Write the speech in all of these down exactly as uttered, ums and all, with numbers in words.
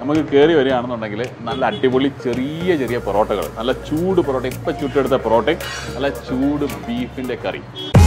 നമുക്ക് കയറി വരികയാണെന്നുണ്ടെങ്കിൽ നല്ല അടിപൊളി ചെറിയ ചെറിയ പൊറോട്ടകൾ, നല്ല ചൂട് പൊറോട്ട, ഇപ്പം ചുട്ടെടുത്ത പൊറോട്ടയും നല്ല ചൂട് ബീഫിൻ്റെ കറി.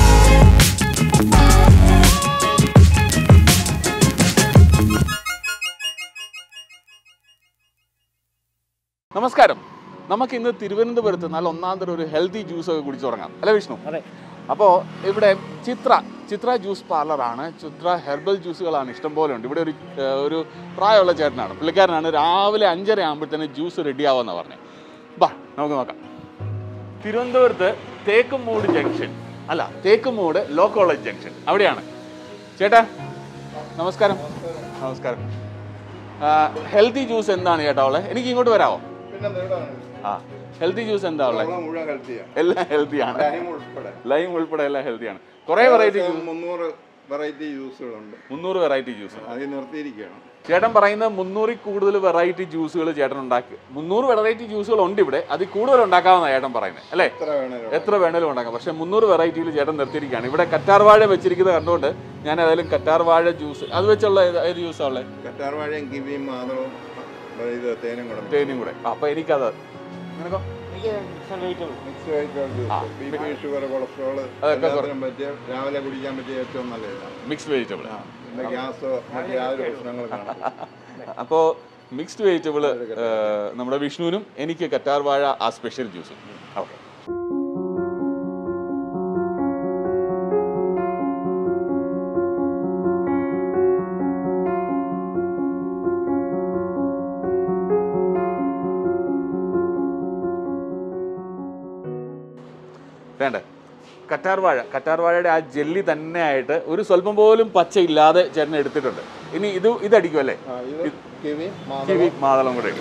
നമസ്കാരം. നമുക്ക് ഇന്ന് തിരുവനന്തപുരത്ത് നല്ല ഒന്നാം തരം ഒരു ഹെൽത്തി ജ്യൂസൊക്കെ കുടിച്ചു തുടങ്ങാം അല്ലേ വിഷ്ണു? അതെ. അപ്പോൾ ഇവിടെ ചിത്ര ചിത്ര ജ്യൂസ് പാർലറാണ്. ചിത്ര ഹെർബൽ ജ്യൂസുകളാണ് ഇഷ്ടംപോലെ ഉണ്ട്. ഇവിടെ ഒരു ഒരു പ്രായമുള്ള ചേട്ടനാണ്, പുള്ളിക്കാരനാണ്. രാവിലെ അഞ്ചര ആകുമ്പോഴത്തേന് ജ്യൂസ് റെഡിയാവുമെന്നാണ് പറഞ്ഞത്. ബാ നമുക്ക് നോക്കാം. തിരുവനന്തപുരത്ത് തേക്കുംമൂട് ജംഗ്ഷൻ അല്ല തേക്കുംമൂട് ലോ കോളേജ് ജംഗ്ഷൻ അവിടെയാണ്. ചേട്ടാ നമസ്കാരം. നമസ്കാരം. ഹെൽത്തി ജ്യൂസ് എന്താണ് ചേട്ടാ ഉള്ളത്? എനിക്ക് ഇങ്ങോട്ട് വരാമോ? ആ, ഹെൽത്തി ജ്യൂസ് എന്താ ഉള്ളത്? എല്ലാം ഹെൽത്തിയാണ്. ലൈം ഉൾപ്പെടെ എല്ലാം ഹെൽത്തിയാണ്. കുറെ വെറൈറ്റി മുന്നൂറ് വെറൈറ്റി ജ്യൂസുകളുണ്ട്. മുന്നൂറ് വെറൈറ്റി ജ്യൂസ് നിർത്തിയിരിക്കുകയാണ്. ചേട്ടൻ പറയുന്നത് മുന്നൂറിൽ കൂടുതൽ വെറൈറ്റി ജ്യൂസുകൾ ചേട്ടൻ ഉണ്ടാക്കി. മുന്നൂറ് വെറൈറ്റി ജ്യൂസുകൾ ഉണ്ട് ഇവിടെ, അതിൽ കൂടുതൽ ഉണ്ടാക്കാമെന്നാണ് ചേട്ടൻ പറയുന്നത് അല്ലേ? എത്ര വേണേലും ഉണ്ടാക്കാം. പക്ഷെ മുന്നൂറ് വെറൈറ്റിയിൽ ചേട്ടൻ നിർത്തിയിരിക്കുകയാണ്. ഇവിടെ കറ്റാർവാഴ വെച്ചിരിക്കുന്നത് കണ്ടുകൊണ്ട് ഞാൻ ഏതായാലും കറ്റാർവാഴ ജ്യൂസ് അത് വെച്ചുള്ള ഏത് ജ്യൂസാണ് ഉള്ളത്? കറ്റാർവാഴയും കിവിയും മാതളവും തേനും കൂടെ തേനും കൂടെ അപ്പൊ എനിക്കത് രാവിലെ കുടിക്കാൻ പറ്റിയ ഏറ്റവും നല്ലതാണ് മിക്സ്ഡ് വെജിറ്റബിൾ. അപ്പോ മിക്സ്ഡ് വെജിറ്റബിൾ നമ്മുടെ വിഷ്ണുവിനും എനിക്ക് കറ്റാർവാഴ ആ സ്പെഷ്യൽ ജ്യൂസും. ഓക്കെ. വേണ്ട കറ്റാർവാഴ കറ്റാർവാഴയുടെ ആ ജെല്ലി തന്നെ ആയിട്ട് ഒരു സ്വല്പം പോലും പച്ച ഇല്ലാതെ ചേട്ടൻ എടുത്തിട്ടുണ്ട്. ഇനി ഇത് ഇതടിക്കും അല്ലേ? കിവി മാതളം കൂടെ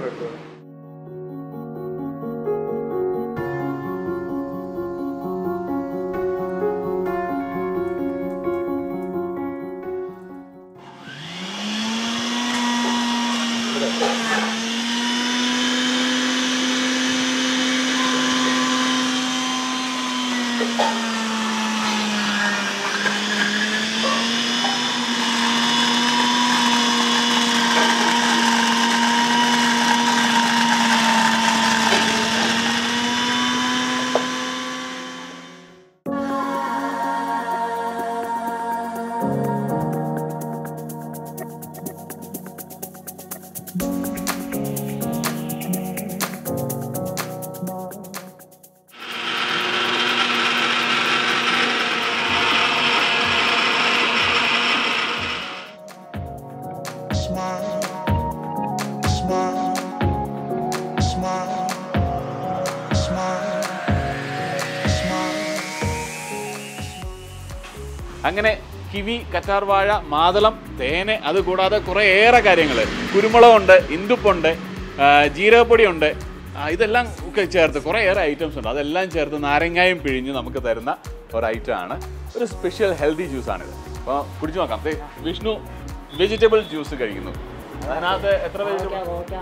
അങ്ങനെ കിവി, കറ്റാർവാഴ, മാതളം, തേന്, അതുകൂടാതെ കുറേ ഏറെ കാര്യങ്ങൾ, കുരുമുളകുണ്ട്, ഇന്ദുപ്പുണ്ട്, ജീരകപ്പൊടിയുണ്ട്, ഇതെല്ലാം ഒക്കെ ചേർത്ത് കുറേ ഏറെ ഐറ്റംസ് ഉണ്ട്. അതെല്ലാം ചേർത്ത് നാരങ്ങായും പിഴിഞ്ഞ് നമുക്ക് തരുന്ന ഒരു ഐറ്റമാണ്. ഒരു സ്പെഷ്യൽ ഹെൽത്തി ജ്യൂസാണിത്. അപ്പോൾ കുടിച്ചു നോക്കാം. വിഷ്ണു വെജിറ്റബിൾ ജ്യൂസ് കഴിക്കുന്നു. അതിനകത്ത് എത്ര വെജിറ്റബിൾ?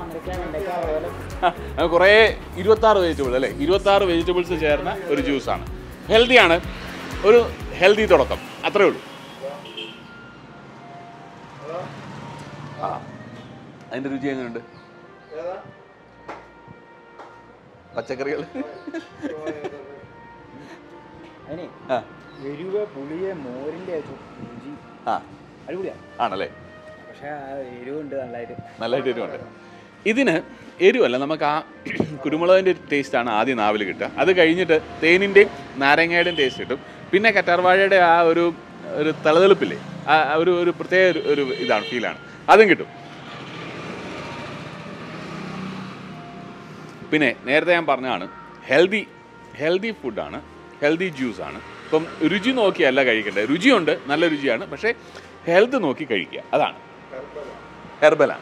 കുറേ ഇരുപത്താറ് വെജിറ്റബിൾ അല്ലേ? ഇരുപത്താറ് വെജിറ്റബിൾസ് ചേർന്ന ഒരു ജ്യൂസാണ്. ഹെൽത്തിയാണ്. ഒരു ഹെൽത്തി തുടക്കം അത്രേ ഉള്ളൂ. ആ, അതിൻ്റെ രുചി എങ്ങനെയുണ്ട്? പച്ചക്കറികൾ ആണല്ലേ? നല്ലതായിട്ട് എരിവുണ്ട്. ഇതിന് എരിവല്ല, നമുക്ക് ആ കുരുമുളകിൻ്റെ ടേസ്റ്റാണ് ആദ്യം നാവിൽ കിട്ടുക. അത് കഴിഞ്ഞിട്ട് തേനിൻ്റെയും നാരങ്ങയുടെയും ടേസ്റ്റ് കിട്ടും. പിന്നെ കറ്റാർവാഴയുടെ ആ ഒരു ഒരു തളതെളുപ്പില്ലേ, ആ ഒരു ഒരു പ്രത്യേക ഒരു ഇതാണ്, ഫീലാണ്, അതും കിട്ടും. പിന്നെ നേരത്തെ ഞാൻ പറഞ്ഞതാണ് ഹെൽത്തി ഹെൽത്തി ഫുഡാണ്, ഹെൽത്തി ജ്യൂസാണ്. ഇപ്പം രുചി നോക്കിയല്ല കഴിക്കേണ്ടത്. രുചിയുണ്ട്, നല്ല രുചിയാണ്, പക്ഷേ ഹെൽത്ത് നോക്കി കഴിക്കുക, അതാണ്. ഹെർബലാണ്.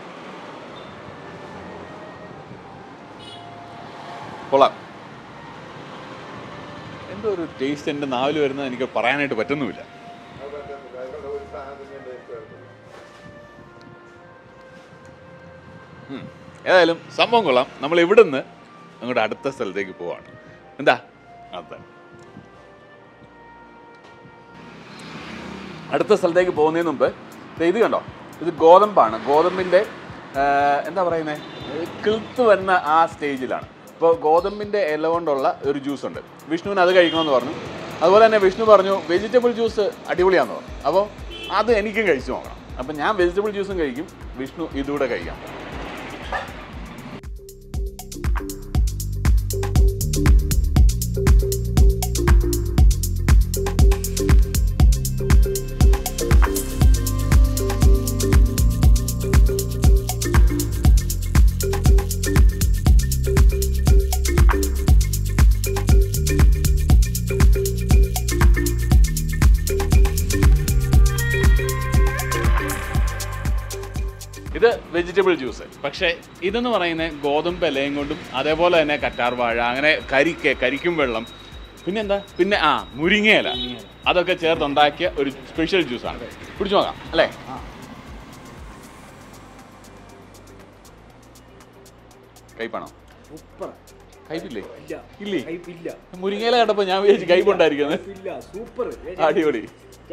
കൊള്ളാം. എന്തോ ഒരു ടേസ്റ്റ് എൻ്റെ നാവിൽ വരുന്നത് എനിക്ക് പറയാനായിട്ട് പറ്റുന്നുമില്ല. ഏതായാലും സംഭവം കൊള്ളാം. നമ്മൾ ഇവിടുന്ന് അങ്ങോട്ട് അടുത്ത സ്ഥലത്തേക്ക് പോവാണ്. എന്താ അതെ, അടുത്ത സ്ഥലത്തേക്ക് പോകുന്നതിന് മുമ്പ് ഇത് കണ്ടോ, ഇത് ഗോതമ്പാണ്. ഗോതമ്പിൻ്റെ എന്താ പറയുന്നത്, കിളുത്ത് വരുന്ന ആ സ്റ്റേജിലാണ്. ഇപ്പോൾ ഗോതമ്പിൻ്റെ ഇല കൊണ്ടുള്ള ഒരു ജ്യൂസ് ഉണ്ട്, വിഷ്ണുവിന് അത് കഴിക്കണമെന്ന് പറഞ്ഞു. അതുപോലെ തന്നെ വിഷ്ണു പറഞ്ഞു വെജിറ്റബിൾ ജ്യൂസ് അടിപൊളിയാണെന്ന് പറഞ്ഞു. അപ്പോൾ അത് എനിക്കും കഴിച്ചു നോക്കണം. അപ്പം ഞാൻ വെജിറ്റബിൾ ജ്യൂസും കഴിക്കും, വിഷ്ണു ഇതുകൂടെ കഴിക്കാം. ഇത് വെജിറ്റബിൾ ജ്യൂസ്. പക്ഷേ ഇതെന്ന് പറയുന്നത് ഗോതമ്പ് ഇലയും കൊണ്ടും അതേപോലെ തന്നെ കറ്റാർ വാഴ, അങ്ങനെ കരിക്ക് കരിക്കും വെള്ളം, പിന്നെന്താ പിന്നെ ആ മുരിങ്ങയില, അതൊക്കെ ചേർത്തുണ്ടാക്കിയ ഒരു സ്പെഷ്യൽ ജ്യൂസാണ്. കുടിച്ചു നോക്കാം അല്ലേ? കയ്പാണോ? കയ്പില്ലേ? ഇല്ലേ? മുരിങ്ങയില കണ്ടപ്പോൾ ഞാൻ വിചാരിച്ചു കയ്പുണ്ടായിരിക്കുന്നത്. അടിപൊളി.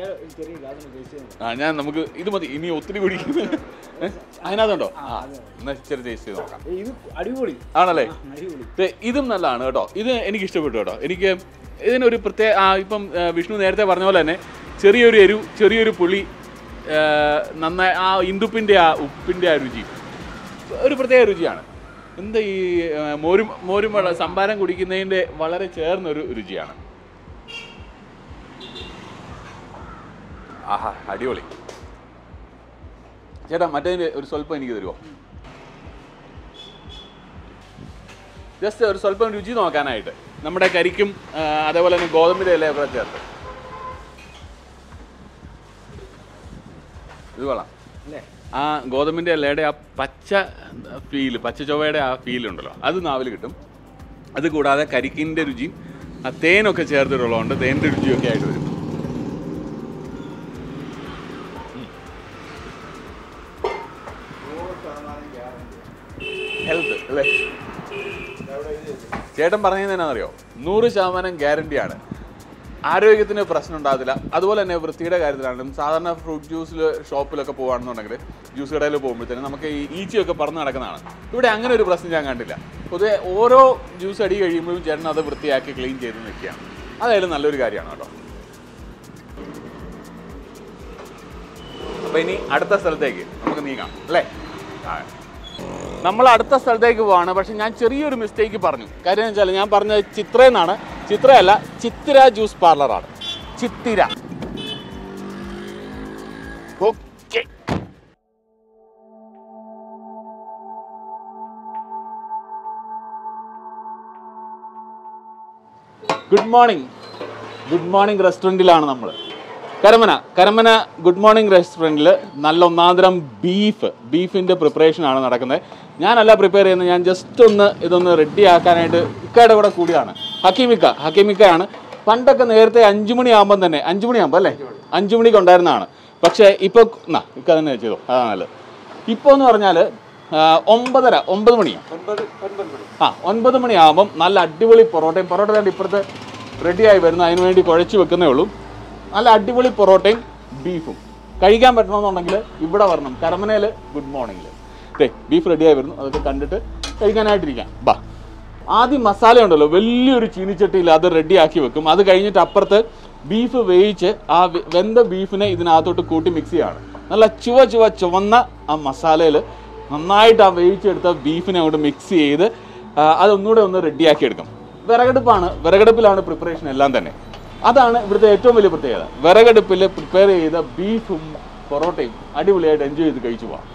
ആ ഞാൻ നമുക്ക് ഇത് മതി, ഇനി ഒത്തിരി കുടിക്കുന്നത് അതിനകത്തുണ്ടോ? ആ എന്നാൽ ഇച്ചിരി ടേസ്റ്റ് ചെയ്ത് നോക്കാം. അടിപൊളി ആണല്ലേ? ഇതും നല്ലതാണ് കേട്ടോ. ഇത് എനിക്ക് ഇഷ്ടപ്പെട്ടു കേട്ടോ. എനിക്ക് ഇതിനൊരു പ്രത്യേക ആ ഇപ്പം വിഷ്ണു നേരത്തെ പറഞ്ഞ പോലെ തന്നെ ചെറിയൊരു എരിവ്, ചെറിയൊരു പുളി, നന്നായി ആ ഇന്ദുപ്പിൻ്റെ ആ ഉപ്പിൻ്റെ ആ രുചി ഒരു പ്രത്യേക രുചിയാണ്. എന്താ ഈ മോരും മോരും വെള്ളം സംഭാരം കുടിക്കുന്നതിൻ്റെ വളരെ ചേർന്നൊരു രുചിയാണ്. ആഹാ അടിപൊളി. ചേട്ടാ മറ്റേതിൻ്റെ ഒരു സ്വല്പം എനിക്ക് തരുമോ? ജസ്റ്റ് ഒരു സ്വല്പം രുചി നോക്കാനായിട്ട്. നമ്മുടെ കരിക്കും അതേപോലെ തന്നെ ഗോതമ്പിൻ്റെ ഇലയൊക്കെ ചേർത്ത് ഇത് കൊള്ളാം. ആ ഗോതമ്പിൻ്റെ ഇലയുടെ ആ പച്ച ഫീല്, പച്ച ചൊവ്വയുടെ ആ ഫീലുണ്ടല്ലോ, അത് നാവിൽ കിട്ടും. അത് കൂടാതെ കരിക്കിൻ്റെ രുചിയും ആ തേനൊക്കെ ചേർത്തിട്ടുള്ളതുകൊണ്ട് തേൻ്റെ രുചിയൊക്കെ ആയിട്ട് വരും. ഹെൽത്ത് അല്ലേ? ചേട്ടൻ പറഞ്ഞത് എന്നാണെന്നറിയോ? നൂറ് ശതമാനം ഗ്യാരണ്ടിയാണ്. ആരോഗ്യത്തിന് പ്രശ്നം ഉണ്ടാകത്തില്ല. അതുപോലെ തന്നെ വൃത്തിയുടെ കാര്യത്തിലാണെങ്കിലും സാധാരണ ഫ്രൂട്ട് ജ്യൂസിൽ ഷോപ്പിലൊക്കെ പോകുകയാണെന്നുണ്ടെങ്കിൽ ജ്യൂസ് കടയിൽ പോകുമ്പോഴത്തേനും നമുക്ക് ഈ ഈച്ചയൊക്കെ പറന്ന് നടക്കുന്നതാണ്. ഇവിടെ അങ്ങനെ ഒരു പ്രശ്നം ഞാൻ കണ്ടില്ല. പൊതുവെ ഓരോ ജ്യൂസ് അടി കഴിയുമ്പോഴും ചേട്ടൻ അത് വൃത്തിയാക്കി ക്ലീൻ ചെയ്ത് നിൽക്കുകയാണ്. അതായാലും നല്ലൊരു കാര്യമാണ് കേട്ടോ. അപ്പോൾ ഇനി അടുത്ത സ്ഥലത്തേക്ക് നമുക്ക് നീങ്ങാം അല്ലേ? നമ്മൾ അടുത്ത സ്ഥലത്തേക്ക് പോവാണ്. പക്ഷെ ഞാൻ ചെറിയൊരു മിസ്റ്റേക്ക് പറഞ്ഞു. കാര്യം എന്ന് വെച്ചാൽ ഞാൻ പറഞ്ഞത് ചിത്ര എന്നാണ്. ചിത്രയല്ല, ചിത്തിര ജ്യൂസ് പാർലറാണ്. Chithira. Okay. Good morning. Good morning റെസ്റ്റോറൻറ്റിലാണ് നമ്മൾ. കരമന കരമന ഗുഡ് മോർണിംഗ് റെസ്റ്റോറൻറ്റിൽ നല്ല ഒന്നാന്തരം ബീഫ് ബീഫിൻ്റെ പ്രിപ്പറേഷനാണ് നടക്കുന്നത്. ഞാനല്ല പ്രിപ്പയർ ചെയ്യുന്നത്, ഞാൻ ജസ്റ്റ് ഒന്ന് ഇതൊന്ന് റെഡി ആക്കാനായിട്ട് ഇക്കയുടെ കൂടെ കൂടിയാണ്. ഹക്കീമിക്ക ഹക്കീമിക്കയാണ്. പണ്ടൊക്കെ നേരത്തെ അഞ്ചു മണിയാകുമ്പം തന്നെ അഞ്ചു മണിയാകുമ്പോൾ അല്ലേ അഞ്ചു മണിക്ക് ഉണ്ടായിരുന്നതാണ്. പക്ഷേ ഇപ്പോൾ എന്നാ ഇക്ക തന്നെ ചെയ്തോ, അതാണ് നല്ലത്. ഇപ്പോൾ എന്ന് പറഞ്ഞാൽ ഒമ്പതര ഒമ്പത് മണിയാണ്. ആ ഒൻപത് മണിയാകുമ്പം നല്ല അടിപൊളി പൊറോട്ടയും പൊറോട്ട തന്നെ ഇപ്പുറത്ത് റെഡിയായി വരുന്നു. അതിന് വേണ്ടി കുഴച്ച് വെക്കുന്നേ ഉള്ളൂ. നല്ല അടിപൊളി പൊറോട്ടയും ബീഫും കഴിക്കാൻ പറ്റണമെന്നുണ്ടെങ്കിൽ ഇവിടെ വരണം. കരമനയിൽ ഗുഡ് മോർണിംഗിൽ ദേ ബീഫ് റെഡിയായി വരുന്നു. അതൊക്കെ കണ്ടിട്ട് കഴിക്കാനായിട്ടിരിക്കാം. ബാ. ആദ്യം മസാല ഉണ്ടല്ലോ വലിയൊരു ചീനിച്ചട്ടിയിൽ അത് റെഡിയാക്കി വെക്കും. അത് കഴിഞ്ഞിട്ട് അപ്പുറത്ത് ബീഫ് വേവിച്ച് ആ വെന്ത ബീഫിനെ ഇതിനകത്തോട്ട് കൂട്ടി മിക്സ് ചെയ്യാണ്. നല്ല ചുവ ചുവ ചുവന്ന ആ മസാലയിൽ നന്നായിട്ട് ആ വേവിച്ചെടുത്ത ബീഫിനെ അങ്ങോട്ട് മിക്സ് ചെയ്ത് അതൊന്നുകൂടെ ഒന്ന് റെഡിയാക്കി എടുക്കും. വിറകടുപ്പാണ്, വിറകടുപ്പിലാണ് പ്രിപ്പറേഷൻ എല്ലാം തന്നെ. അതാണ് ഇവിടുത്തെ ഏറ്റവും വലിയ പ്രത്യേകത. വിറകടുപ്പിൽ പ്രിപ്പയർ ചെയ്ത ബീഫും പൊറോട്ടയും അടിപൊളിയായിട്ട് എൻജോയ് ചെയ്ത് കഴിച്ചു പോവാം.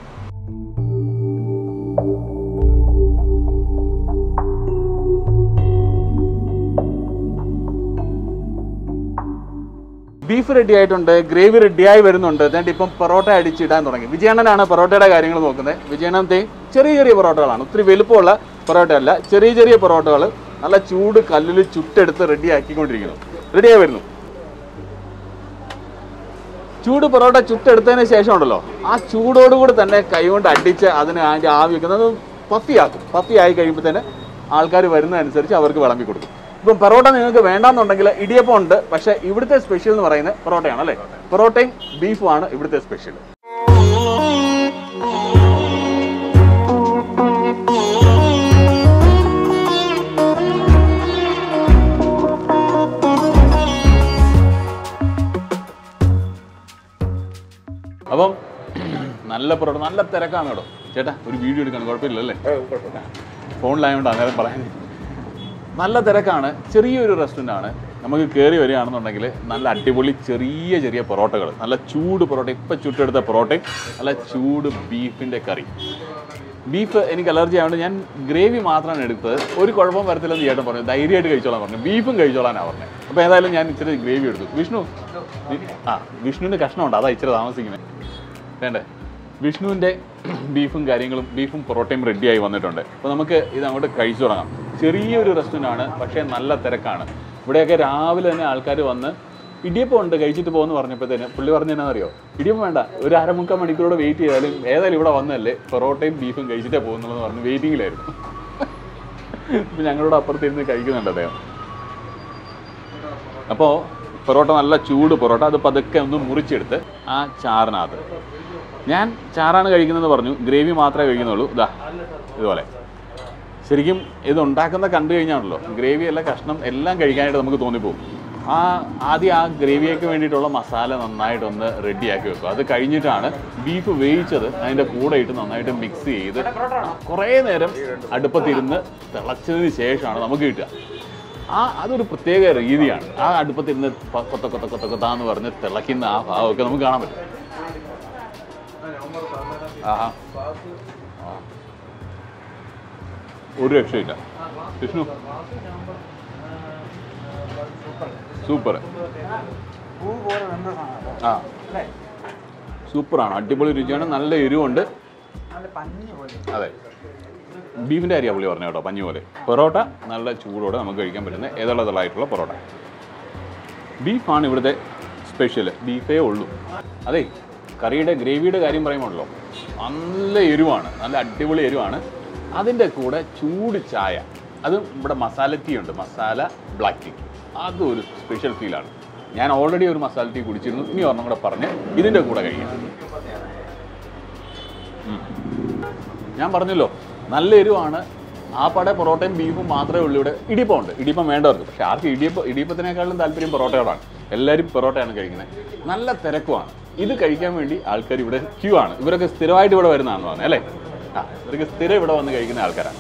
ബീഫ് റെഡി ആയിട്ടുണ്ട്, ഗ്രേവി റെഡിയായി വരുന്നുണ്ട്. എന്നിട്ട് ഇപ്പം പൊറോട്ട അടിച്ചിടാൻ തുടങ്ങി. വിജയണ്ണനാണ് പൊറോട്ടയുടെ കാര്യങ്ങൾ നോക്കുന്നത്. വിജയണ്ണത്തെ ചെറിയ ചെറിയ പൊറോട്ടകളാണ്, ഒത്തിരി വലുപ്പമുള്ള പൊറോട്ടയല്ല, ചെറിയ ചെറിയ പൊറോട്ടകൾ നല്ല ചൂട് കല്ലിൽ ചുട്ടെടുത്ത് റെഡി ആക്കിക്കൊണ്ടിരിക്കുന്നു. റെഡിയായി വരുന്നു. ചൂട് പൊറോട്ട ചുട്ടെടുത്തതിന് ശേഷം ഉണ്ടല്ലോ ആ ചൂടോടുകൂടി തന്നെ കൈകൊണ്ട് അടിച്ച് അതിന് അതിൻ്റെ ആവി വെക്കുന്നത് പഫിയാക്കും. പഫി ആയി കഴിയുമ്പോൾ തന്നെ ആൾക്കാർ വരുന്നതനുസരിച്ച് അവർക്ക് വിളമ്പി കൊടുക്കും. ഇപ്പം പൊറോട്ട നിങ്ങൾക്ക് വേണ്ടാന്നുണ്ടെങ്കിൽ ഇടിയപ്പം ഉണ്ട്. പക്ഷേ ഇവിടുത്തെ സ്പെഷ്യൽ എന്ന് പറയുന്നത് പൊറോട്ടയാണ് അല്ലേ? പൊറോട്ടയും ബീഫുമാണ് ഇവിടുത്തെ സ്പെഷ്യൽ. പൊറോട്ട നല്ല തിരക്കാണ് കേട്ടോ. ചേട്ടാ ഒരു വീഡിയോ എടുക്കണം, കുഴപ്പമില്ലല്ലേ? ഫോണിലായതുകൊണ്ട് അന്നേരം പറയാൻ. നല്ല തിരക്കാണ്. ചെറിയൊരു റെസ്റ്റോറൻ്റ് ആണ്. നമുക്ക് കയറി വരികയാണെന്നുണ്ടെങ്കിൽ നല്ല അടിപൊളി ചെറിയ ചെറിയ പൊറോട്ടകൾ, നല്ല ചൂട് പൊറോട്ട, ഇപ്പം ചുട്ടെടുത്ത പൊറോട്ടയും നല്ല ചൂട് ബീഫിൻ്റെ കറി. ബീഫ് എനിക്ക് അലർജി ആയതുകൊണ്ട് ഞാൻ ഗ്രേവി മാത്രമാണ് എടുത്തത്. ഒരു കുഴപ്പം വരത്തില്ലെന്ന് ചേട്ടൻ പറഞ്ഞു, ധൈര്യമായിട്ട് കഴിച്ചോളാൻ പറഞ്ഞു. ബീഫും കഴിച്ചോളാനാണ് പറഞ്ഞത്. അപ്പോൾ ഏതായാലും ഞാൻ ഇച്ചിരി ഗ്രേവി എടുത്തു. വിഷ്ണു ആ വിഷ്ണുവിൻ്റെ കഷ്ണമുണ്ട്, അതാ ഇച്ചിരി താമസിക്കുന്നത്. വേണ്ടേ? വിഷ്ണുവിൻ്റെ ബീഫും കാര്യങ്ങളും ബീഫും പൊറോട്ടയും റെഡിയായി വന്നിട്ടുണ്ട്. അപ്പോൾ നമുക്ക് ഇത് അങ്ങോട്ട് കഴിച്ചു തുടങ്ങാം. ചെറിയൊരു റെസ്റ്റോറൻ്റ് ആണ്, പക്ഷേ നല്ല തിരക്കാണ്. ഇവിടെയൊക്കെ രാവിലെ തന്നെ ആൾക്കാർ വന്ന് ഇടിയപ്പം ഉണ്ട് കഴിച്ചിട്ട് പോകുമെന്ന് പറഞ്ഞപ്പോഴത്തേന് പുള്ളി പറഞ്ഞതെന്നറിയോ, ഇടിയപ്പം വേണ്ട, ഒരു അരമുക്കാൽ മണിക്കൂറോടെ വെയിറ്റ് ചെയ്താലും ഏതായാലും ഇവിടെ വന്നല്ലേ പൊറോട്ടയും ബീഫും കഴിച്ചിട്ടേ പോകുന്നുള്ളതെന്ന് പറഞ്ഞ് വെയിറ്റിങ്ങിലായിരുന്നു. ഇപ്പം ഞങ്ങളോട് അപ്പുറത്തിരുന്ന് കഴിക്കുന്നുണ്ട് അദ്ദേഹം. അപ്പോൾ പൊറോട്ട നല്ല ചൂട് പൊറോട്ട, അത് പതുക്കെ ഒന്ന് മുറിച്ചെടുത്ത് ആ ചാറിനകത്ത്. ഞാൻ ചാറാണ് കഴിക്കുന്നതെന്ന് പറഞ്ഞു, ഗ്രേവി മാത്രമേ കഴിക്കുന്നുള്ളൂ. ഇതാ ഇതുപോലെ. ശരിക്കും ഇത് ഉണ്ടാക്കുന്ന കണ്ടു കഴിഞ്ഞാണല്ലോ ഗ്രേവി അല്ല കഷ്ണം എല്ലാം കഴിക്കാനായിട്ട് നമുക്ക് തോന്നിപ്പോകും. ആ ആദ്യം ആ ഗ്രേവിയൊക്കെ വേണ്ടിയിട്ടുള്ള മസാല നന്നായിട്ടൊന്ന് റെഡിയാക്കി വെക്കും. അത് കഴിഞ്ഞിട്ടാണ് ബീഫ് വേവിച്ചത് അതിൻ്റെ കൂടെ ഇട്ട് നന്നായിട്ട് മിക്സ് ചെയ്ത് കുറേ നേരം അടുപ്പത്തിരുന്ന് തിളച്ചതിന് ശേഷമാണ് നമുക്ക് കിട്ടുക. ആ അതൊരു പ്രത്യേക രീതിയാണ്. ആ അടുപ്പത്തിരുന്ന് കൊത്ത കൊത്ത കൊത്ത കൊത്താന്ന് പറഞ്ഞ് തിളയ്ക്കുന്ന ആ ഭാവമൊക്കെ നമുക്ക് കാണാൻ പറ്റും. ആഹാ, ഒരു രക്ഷയില്ല. വിഷ്ണു സൂപ്പർ. ആ സൂപ്പറാണ്, അടിപൊളി രുചിയാണ്, നല്ല എരിവുണ്ട്. അതെ, ബീഫിൻ്റെ അരിയാണ് പുള്ളി പറഞ്ഞു കേട്ടോ, പഞ്ഞി പോലെ. പൊറോട്ട നല്ല ചൂടോടെ നമുക്ക് കഴിക്കാൻ പറ്റുന്ന ഏതുള്ളതായിട്ടുള്ള പൊറോട്ട. ബീഫാണ് ഇവിടുത്തെ സ്പെഷ്യൽ, ബീഫേ ഉള്ളൂ. അതെ, കറിയുടെ ഗ്രേവിയുടെ കാര്യം പറയുമ്പോഴല്ലോ നല്ല എരിവാണ്, നല്ല അടിപൊളി എരിവാണ്. അതിൻ്റെ കൂടെ ചൂട് ചായ, അതും ഇവിടെ മസാല ടീ ഉണ്ട്, മസാല ബ്ലാക്ക് ടീ. അതും ഒരു സ്പെഷ്യൽ ഫീലാണ്. ഞാൻ ഓൾറെഡി ഒരു മസാല ടീ കുടിച്ചിരുന്നു, ഇനി ഒരെണ്ണം കൂടെ പറഞ്ഞ് ഇതിൻ്റെ കൂടെ കഴിക്കാം. ഞാൻ പറഞ്ഞല്ലോ നല്ല എരിവാണ്. ആ പട പൊറോട്ടയും ബീഫും മാത്രമേ ഉള്ളൂ ഇവിടെ. ഇടിയപ്പം ഉണ്ട്, ഇടിയപ്പം വേണ്ടവർക്ക്. പക്ഷേ ആർക്ക് ഇടിയപ്പം ഇടിയപ്പത്തിനേക്കാളും താല്പര്യം പൊറോട്ടയോടാണ്. എല്ലാവരും പൊറോട്ടയാണ് കഴിക്കുന്നത്. നല്ല തിരക്കുമാണ്. ഇത് കഴിക്കാൻ വേണ്ടി ആൾക്കാർ ഇവിടെ ക്യൂ ആണ്. ഇവരൊക്കെ സ്ഥിരമായിട്ട് ഇവിടെ വരുന്നതാണെന്ന് പറഞ്ഞു അല്ലേ? ആ, ഇവർക്ക് സ്ഥിരം ഇവിടെ വന്ന് കഴിക്കുന്ന ആൾക്കാരാണ്.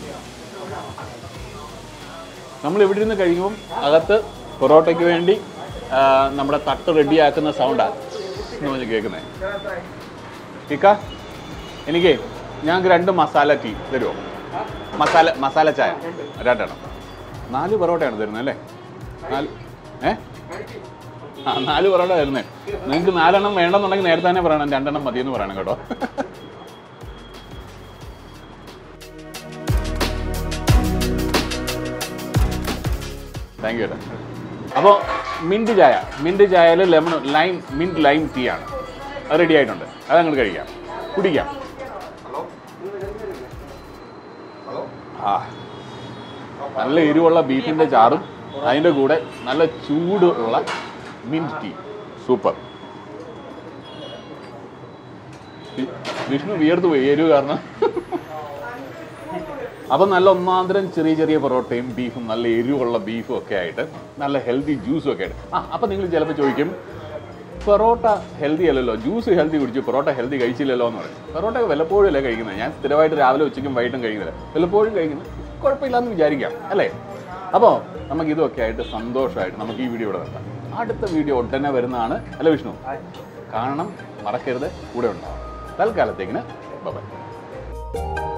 നമ്മൾ ഇവിടെ ഇരുന്ന് കഴിക്കുമ്പം അകത്ത് പൊറോട്ടയ്ക്ക് വേണ്ടി നമ്മുടെ തട്ട് റെഡിയാക്കുന്ന സൗണ്ടാണ് നമ്മൾ കേൾക്കുന്നത്. ഇക്ക, എനിക്ക് ഞങ്ങൾക്ക് രണ്ട് മസാല ടീ തരുമോ? മസാല മസാല ചായ രണ്ടെണ്ണം. നാല് പൊറോട്ടയാണ് തരുന്നത് അല്ലേ? നാല് ഏ ആ നാല് പൊറോട്ട തരുന്നത്. നിങ്ങൾക്ക് നാലെണ്ണം വേണമെന്നുണ്ടെങ്കിൽ നേരത്തെ തന്നെ പറയണം, രണ്ടെണ്ണം മതിയെന്ന് പറയണം കേട്ടോ. Thank you. അപ്പോൾ മിൻറ്റ് ചായ, മിൻറ്റ് ചായയിൽ lemon lime mint lime tea ആണ്. അത് റെഡി ആയിട്ടുണ്ട്. അത് ഞങ്ങൾ കഴിക്കാം, കുടിക്കാം. ആ നല്ല എരിവുള്ള ബീഫിൻ്റെ ചാറും അതിൻ്റെ കൂടെ നല്ല ചൂടുള്ള മിൻറ്റ് ടീ, സൂപ്പർ. വിഷ്ണു വിയർത്ത് പോയി എരിവ് കാരണം. അപ്പം നല്ല ഒന്നാന്തരം ചെറിയ ചെറിയ പൊറോട്ടയും ബീഫും നല്ല എരിവുള്ള ബീഫും ഒക്കെ ആയിട്ട് നല്ല ഹെൽത്തി ജ്യൂസും ഒക്കെ ആയിട്ട്. ആ അപ്പം നിങ്ങൾ ചിലപ്പോൾ ചോദിക്കും, പൊറോട്ട ഹെൽത്തി അല്ലല്ലോ, ജ്യൂസ് ഹെൽത്തി കുടിച്ചു, പൊറോട്ട ഹെൽത്തി കഴിച്ചില്ലല്ലോ എന്ന് പറയും. പൊറോട്ട വല്ലപ്പോഴും അല്ലേ കഴിക്കുന്നത്. ഞാൻ സ്ഥിരമായിട്ട് രാവിലെ ഉച്ചയ്ക്കും വൈകിട്ടും കഴിക്കുന്നില്ല, വല്ലപ്പോഴും കഴിക്കുന്നത്. കുഴപ്പമില്ലാന്ന് വിചാരിക്കാം അല്ലേ? അപ്പോൾ നമുക്ക് ഇതൊക്കെ ആയിട്ട് സന്തോഷമായിട്ട് നമുക്ക് ഈ വീഡിയോ ഇവിടെ നിർത്താം. അടുത്ത വീഡിയോ ഉടനെ വരുന്നതാണ് അല്ലേ വിഷ്ണു? കാണണം, മറക്കരുത്, കൂടെ ഉണ്ടാവും. തൽക്കാലത്തേക്കിന് ബൈ.